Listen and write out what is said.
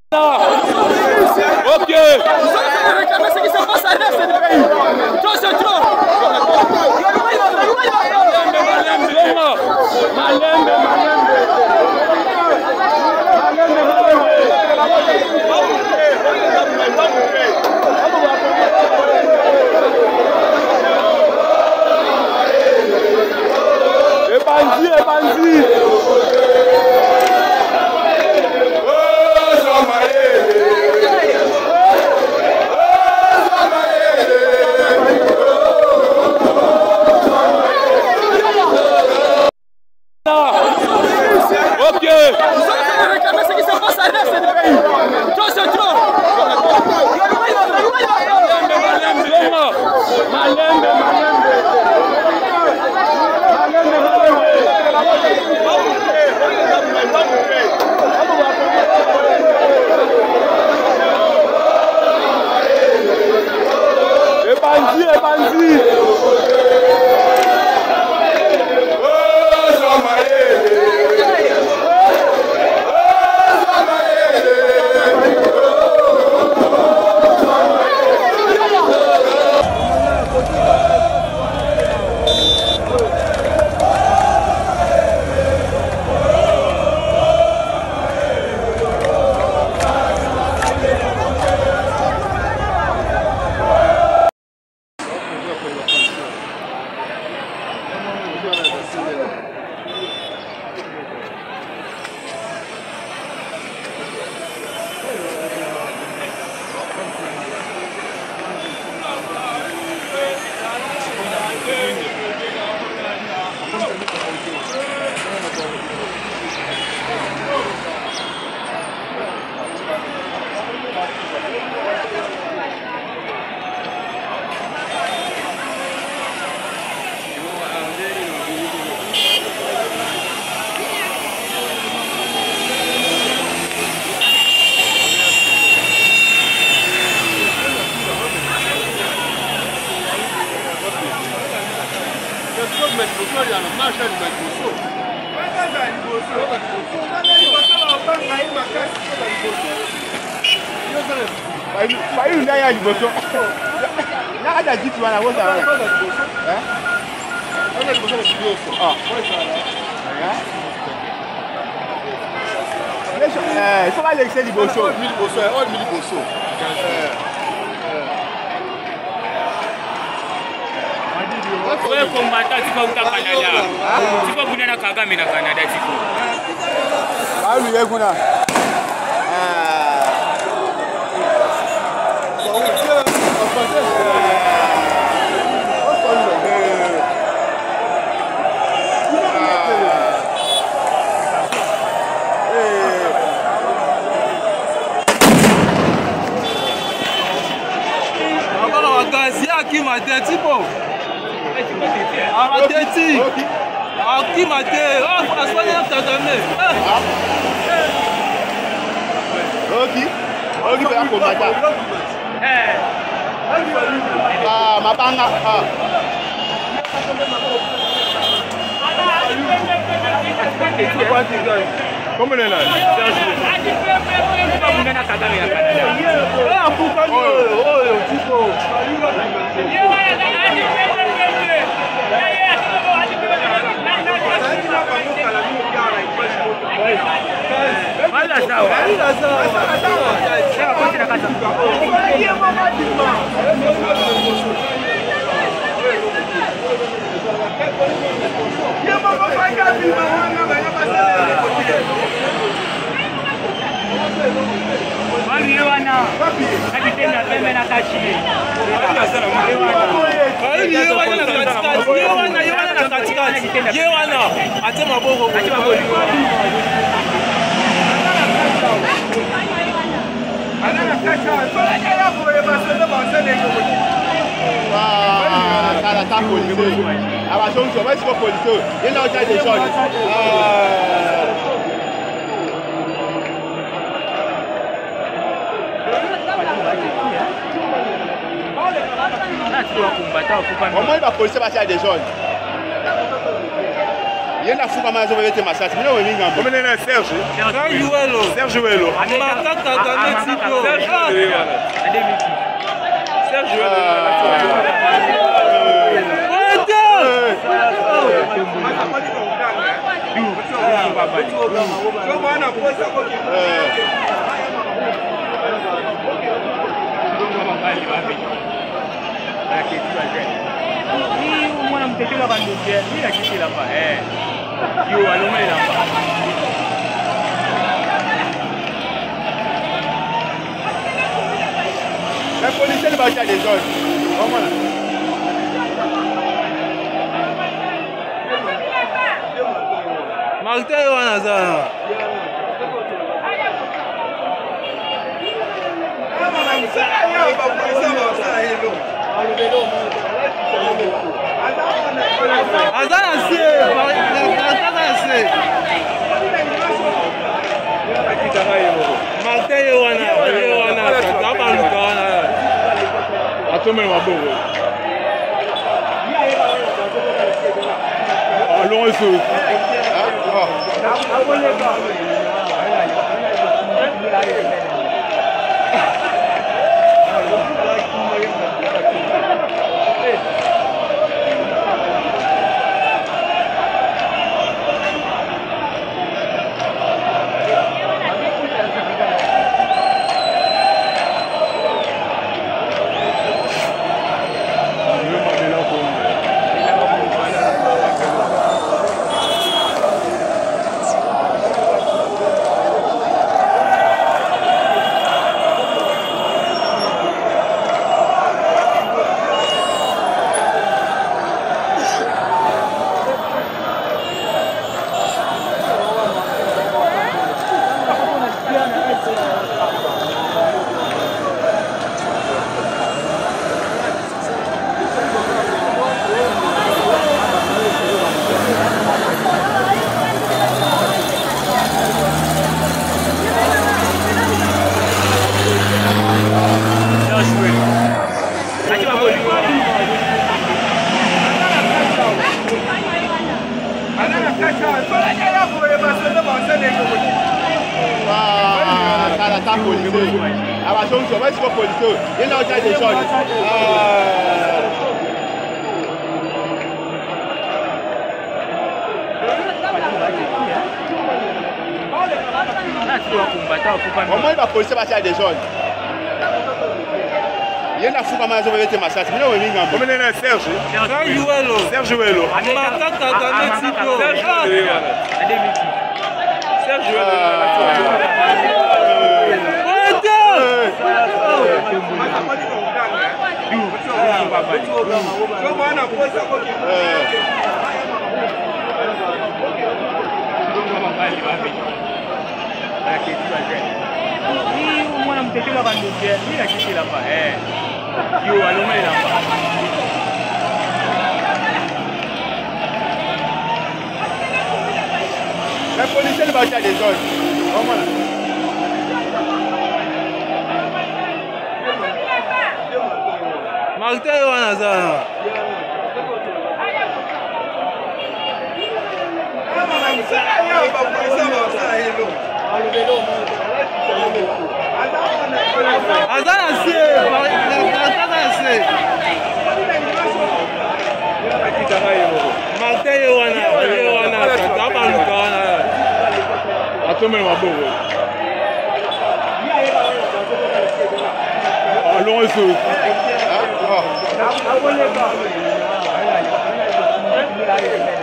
Ok. Vous allez réclamer ce qui se passe à l'est du pays. Trop c'est trop. Ok. Vous allez réclamer ce qui se passe à l'est du pays. Trop c'est trop. Il faut pas laisser du beau chaud. Wewe combattant tu vas au Canada. Tu vas venir na Kagame na Canada tiko. Ah lui est kuna. Qui m'a dit tipo arrêtez qui m'a dit François n'est pas donné ok bien combattant ah ma banga comment est là Comment il va policer passer à des jeunes? Yenda fuka mazo bete masasi. Mino weminga. Komene na Serge. Serge WELO. Serge WELO. Matata dans le sitio. Serge WELO. Mwana mtetela bandokia ni la kiti là pas yo aloma là pas la police ne va pas des zones comment Martel wana sana. Azana se, Martel wana kaba lukana. Atome maboko. Allons eso. Comment il va police passer des zones? Yenda fuka mazo bete masasi. Mino weminga. Komene na Serge. Serge WELO. Serge WELO. Matata dans le sitio. Serge WELO. mwana mtetela bandokia ni la kiti là pas yo aloma là pas la police ne va pas des zones comment Martel wana sana. Azana se, Martel wana kaba lukana. Atome maboko. Allons eso.